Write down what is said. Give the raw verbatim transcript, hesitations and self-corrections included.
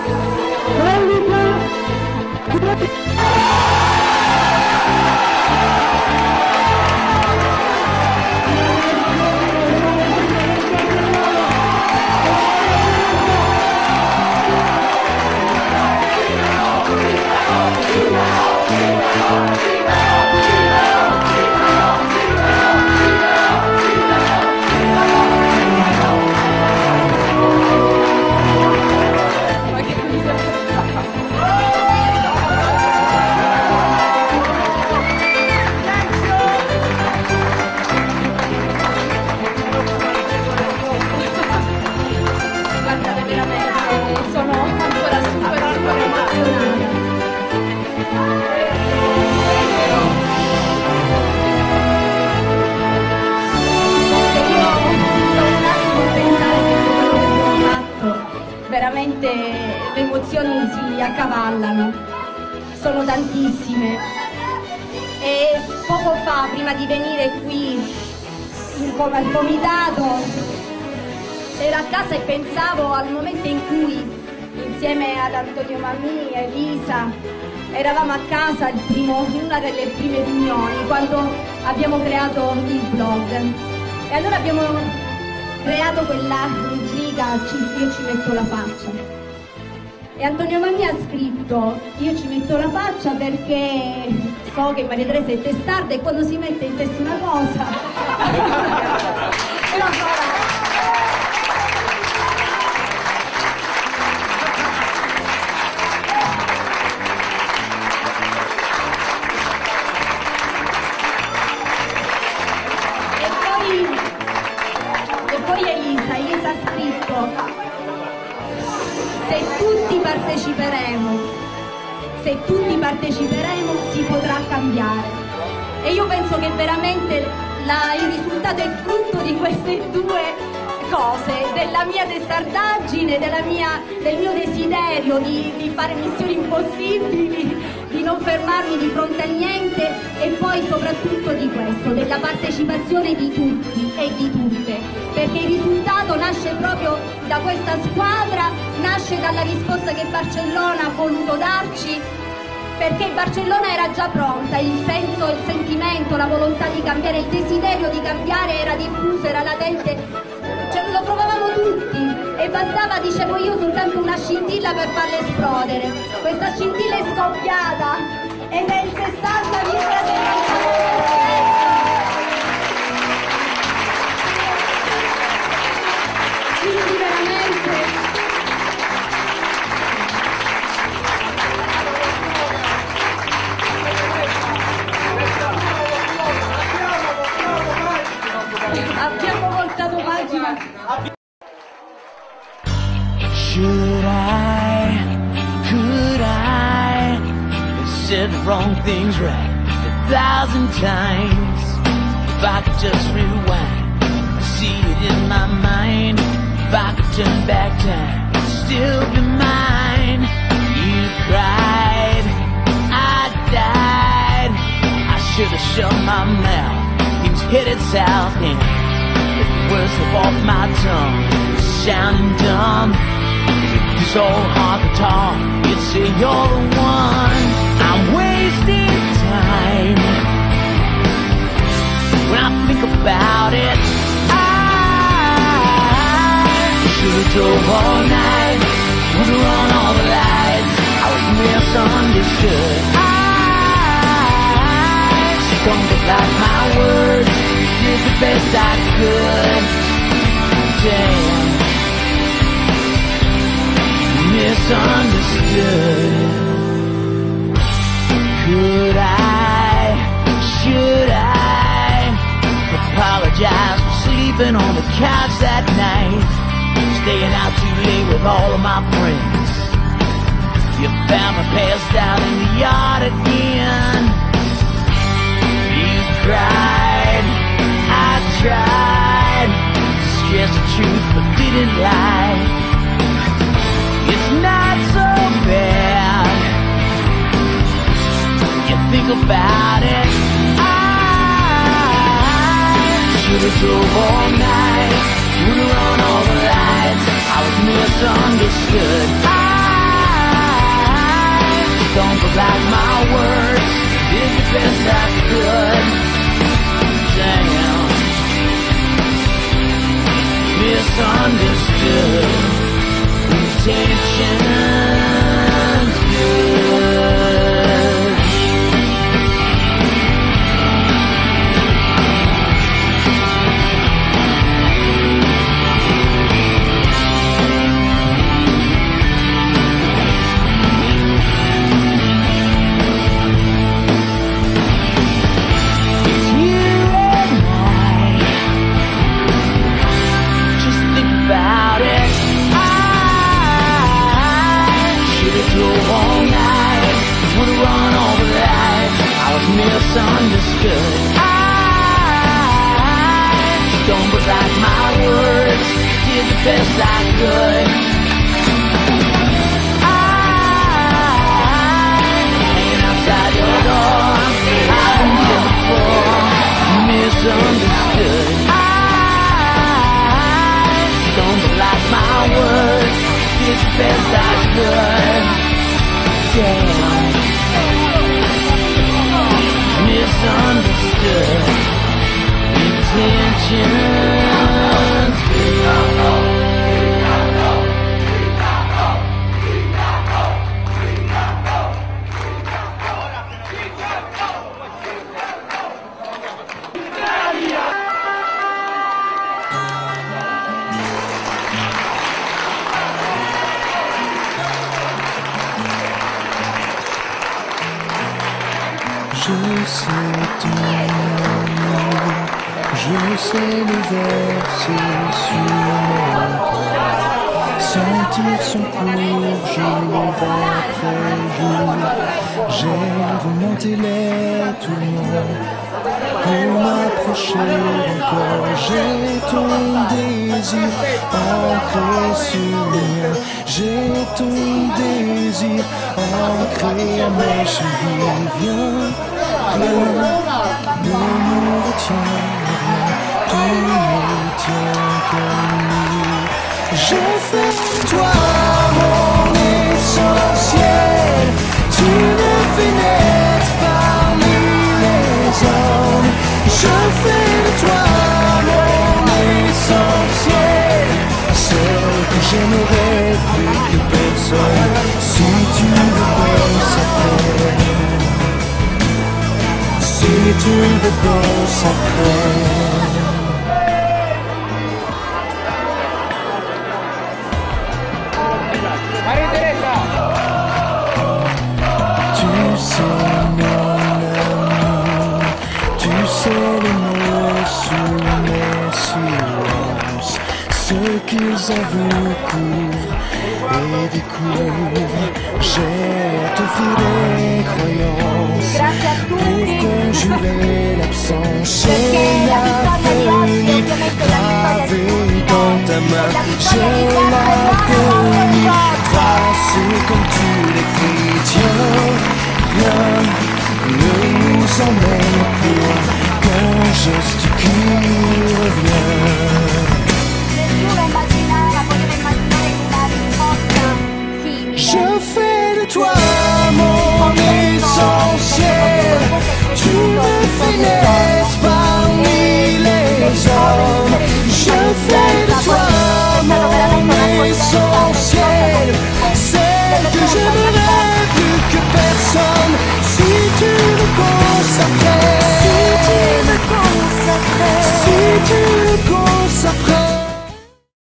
Veramente le emozioni si accavallano, sono tantissime. E poco fa, prima di venire qui in come al comitato, ero a casa e pensavo al momento in cui, insieme ad Antonio Mammì e Elisa, eravamo a casa il primo, in una delle prime riunioni, quando abbiamo creato il blog. E allora abbiamo creato quella rubrica Io ci metto la faccia. E Antonio Mammì ha scritto: io ci metto la faccia perché so che Maria Teresa è testarda e quando si mette in testa una cosa e la farà. Elisa, Elisa ha scritto: se tutti parteciperemo, se tutti parteciperemo si potrà cambiare. E io penso che veramente la, il risultato è frutto di queste due cose, della mia testardaggine, della mia, del mio desiderio di, di fare missioni impossibili, di non fermarmi di fronte a niente, e poi soprattutto di questo, della partecipazione di tutti e di tutte, perché il risultato nasce proprio da questa squadra, nasce dalla risposta che Barcellona ha voluto darci, perché Barcellona era già pronta, il senso, il sentimento, la volontà di cambiare, il desiderio di cambiare era diffuso, era latente, cioè lo provavamo tutti e bastava, dicevo io, soltanto una scintilla per farla esplodere. Questa scintilla è scoppiata ed è il sessanta virgola sei. Quindi veramente abbiamo voltato pagina. Should I, could I have said the wrong things right a thousand times? If I could just rewind, I see it in my mind. If I could turn back time, it'd still be mine. You cried, I died. I should have shut my mouth. He was headed south and if the words slip off my tongue, sounding dumb. It's so hard to talk. You'd say you're the one. I'm wasting time. When I think about it, I should've drove all night, would've run all the lights. I was misunderstood. I stumbled like my words, did the best I could. Damn, misunderstood. Could I, should I apologize for sleeping on the couch that night, staying out too late with all of my friends? You found me passed out in the yard again. You cried, I tried to stress the truth but didn't lie. It's not so bad. You think about it. I should've drove all night, would've run all the lights. I was misunderstood. I Stumbled like my words, did the best I could. Damn, misunderstood. Intentions good. Misunderstood. I stumbled like my words, did the best I could. I hanging outside your door, I've been here before. Misunderstood. I stumbled like my words, did the best I could. Damn. Misunderstood intentions. Je sais ton amour, je sais les versets sur mon cœur. Sentir son cours jour après jour. J'ai remonté les tourments pour m'approcher encore. J'ai ton désir ancré sur le mien. J'ai ton désir ancré à mes chevilles. Viens. Rien ne nous retient, rien, tout ne tient qu'à nous. Je fais de toi mon essentiel, tu me fais naître parmi les hommes. Je fais de toi mon essentiel, celle que j'aimerais plus que personne, si tu me consacrais. Si tu veux consacrer. Tu sais mon amour, tu sais les mots sous mes silences, ce qu'ils avouent couvrent et découvrent. J'ai à t'offrir des croyances pour conjurer l'absence. J'ai l'avenir gravé dans ta main. J'ai l'avenir tracé comme tu l'écris. Tiens, rien ne nous emmène plus loin qu'un geste qui revient. Je fais de toi mon essentiel, tu me fais naître parmi les hommes. Je fais de toi mon essentiel, celle que j'aimerais plus que personne. Si tu me consacrais, si tu me consacrais, si tu